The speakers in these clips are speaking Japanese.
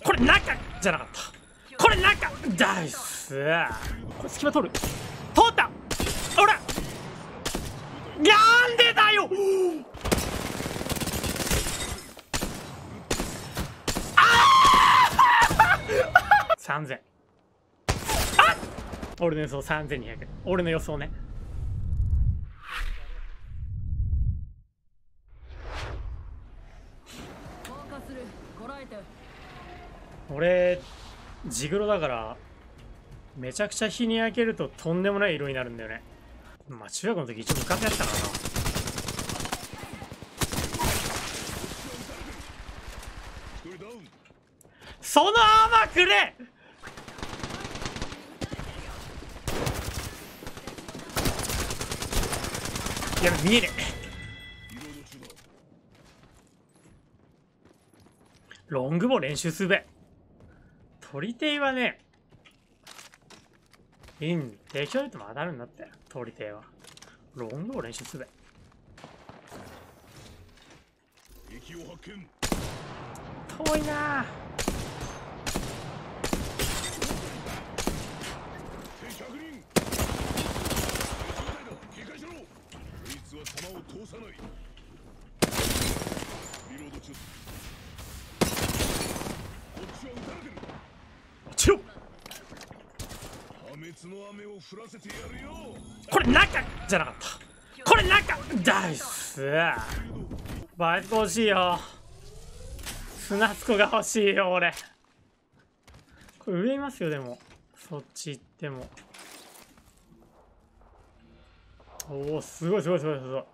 これ中じゃなかった。これ中ダイス。これ隙間取る。通った。ほらなんでだよ。3000。あっ、俺の予想3200。俺の予想ね。俺ジグロだからめちゃくちゃ日に焼けるととんでもない色になるんだよね。まあ中学の時一応昔やったからな。そのアーマーくれ。やべ、見えねえ。ロングボウ練習すべ。取り手はね、いいん適当に言っても当たるんだって。取り手はロングボウ練習すべ。遠いなあ。落ちろ。これ中じゃなかった。これ中ダイス。バイト欲しいよ。砂つこが欲しいよ俺。これ上いますよ。でもそっち行っても。おお、すごいすごいすごいすごい。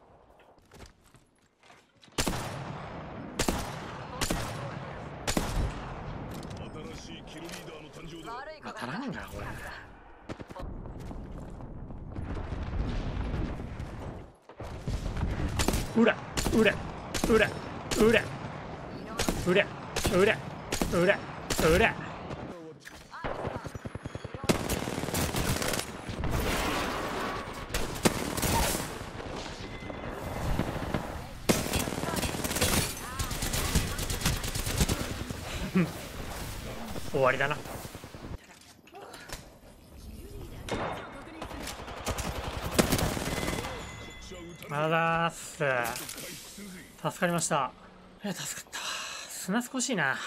当たらんがこれ。裏裏裏裏裏裏裏裏。終わりだな。あらーす。助かりました。助かった。砂少しいな。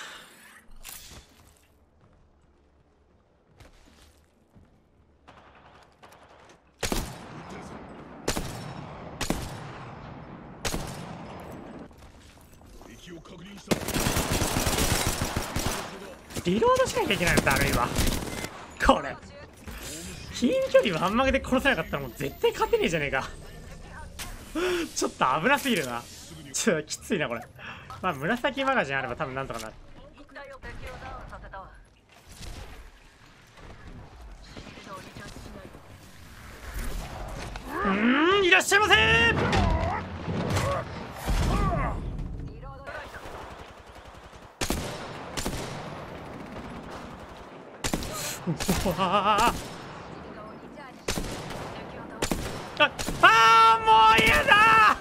リロードしなきゃいけないのだるいわこれ。近距離ワンマグで殺せなかったらもう絶対勝てねえじゃねえかちょっと危なすぎるな。ちょっときついなこれ。まあ紫マガジンあれば多分なんとかなる。いらっしゃいませー。うわもう嫌だ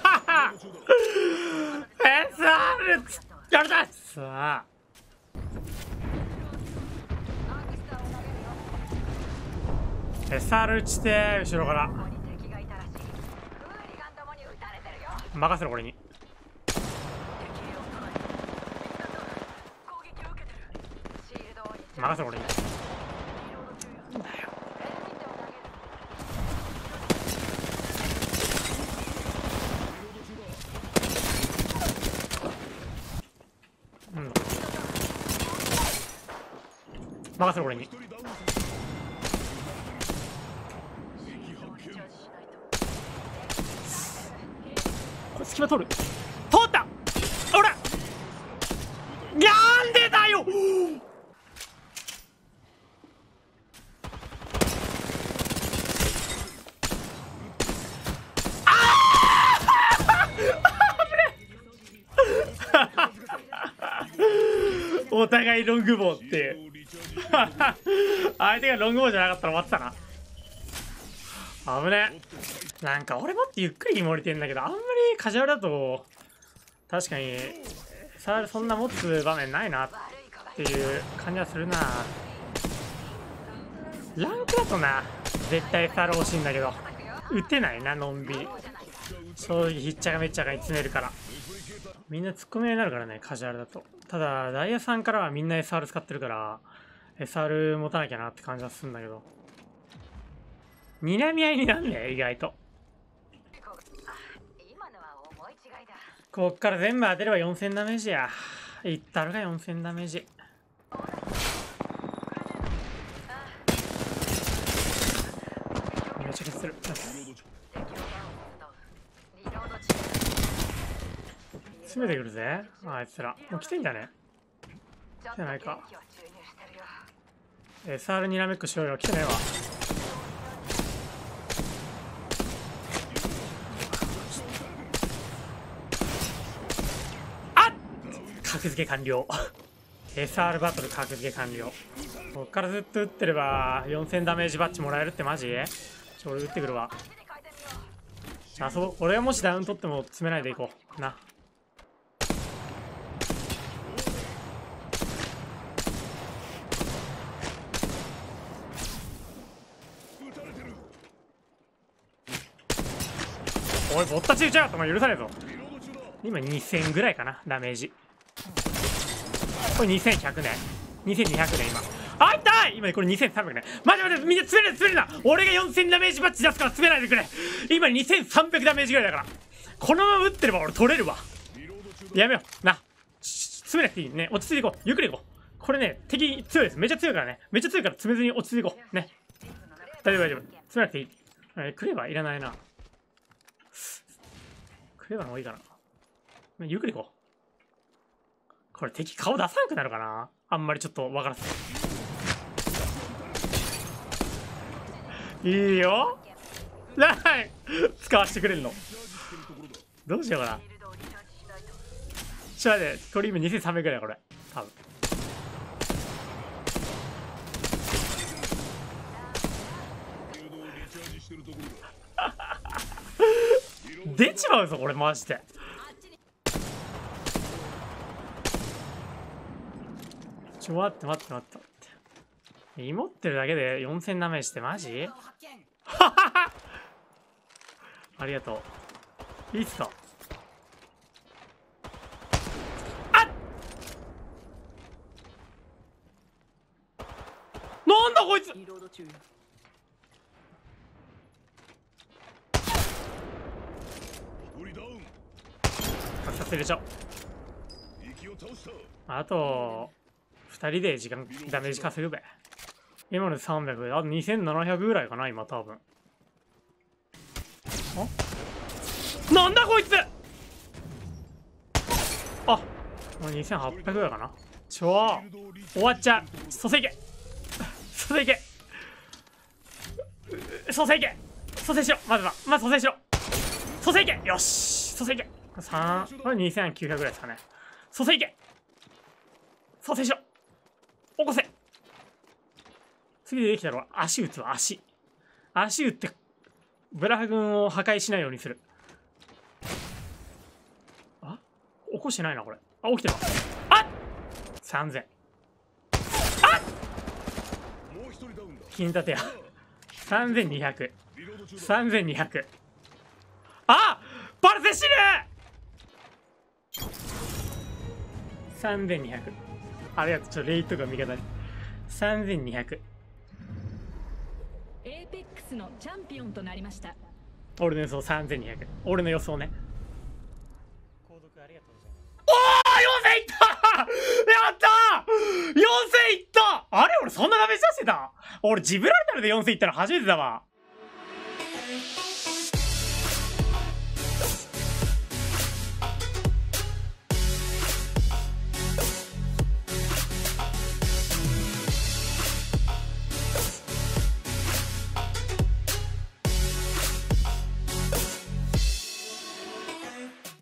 SR やるだ。さあSR 打ちて後ろから任せろこれに。任せろこれに。任せろこれに。これ隙間取る。通った。ほらなんでだよお互いロングボウっていう相手がロングボウじゃなかったら終わってたな。危ね。なんか俺もってゆっくり漏れてんだけど、あんまりカジュアルだと確かにそんな持つ場面ないな。 っていう感じはするな。ランクだとな絶対 SR 欲しいんだけど打てないな、のんびり。正直ひっちゃかめっちゃかに詰めるからみんな突っ込みになるからね、カジュアルだと。ただダイヤさんからはみんな SR 使ってるから SR 持たなきゃなって感じはするんだけど、睨み合いになんね意外と。こっから全部当てれば4000ダメージや。いったるが4000ダメージ。めっちゃ消する。詰めてくるぜあいつら。もう来てんだね。来てないか。SR にらめっこしようよ。来てないわ。格付け完了SR バトル格付け完了。こっからずっと打ってれば4000ダメージバッジもらえるってマジ？俺打ってくるわ。あそこ俺がもしダウン取っても詰めないでいこうな。おいぼったち打ちやがった。お前許さねえぞ。今2000ぐらいかなダメージ。これ2100ね。2200ね今。あいたい今これ2300ね。待て待てみんな詰める詰めるな。俺が4000ダメージバッチ出すから詰めないでくれ。今2300ダメージぐらいだから。このまま打ってれば俺取れるわ。やめよう。な。詰めなくていいね。落ち着いていこう。ゆっくりいこう。これね、敵強いです。めっちゃ強いからね。めっちゃ強いから詰めずに落ち着いていこう。ね。大丈夫大丈夫。詰めなくていい。クレバーいらないな。クレバーの方がいいかな。ゆっくりいこう。これ敵顔出さなくなるかな。あんまりちょっとわからせて。いいよ。ない。使わせてくれんの。どうしようかな。ちょっと待って、これ今2300ぐらいだこれ。多分。出ちまうぞこれマジで。待って待って待って待って。芋ってるだけで4000ダメージってマジ？ありがとう。いいっすか。あっなんだこいつ。させれちゃう。あと2人で時間ダメージ稼ぐべ。今ので300、あと2700ぐらいかな今多分。あなんだこいつ。あもう2800ぐらいかな。終わっちゃう。蘇生いけ蘇生いけ蘇生いけ蘇生しろ。まず蘇生しろ。蘇生いけよし蘇生いけ。3これ2900ぐらいですかね。蘇生いけ蘇生しろ。起こせ。次でできたら足打つわ。足打ってブラフ軍を破壊しないようにする。あ起こしてないなこれ。あ起きてるわ。あっ3000。あっ金立てや3200。3200。あバルセ死ぬ。3200。ありがとう。ちょっとレイトが味方に。3200。 エーペックスのチャンピオンとなりました。 俺の予想3200。俺の予想ね。購読ありがとうございます。おー !4000 いったやったー !4000 いった。あれ俺そんなダメージ出してた。俺ジブラルタルで4000いったの初めてだわ。